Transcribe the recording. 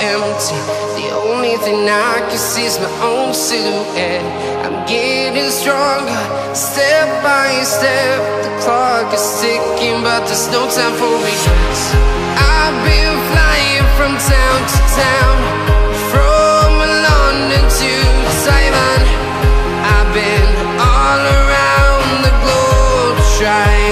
empty. The only thing I can see is my own silhouette. I'm getting stronger, step by step. The clock is ticking, but there's no time for regrets. I've been flying from town to town, from London to Taiwan. I've been all around the globe trying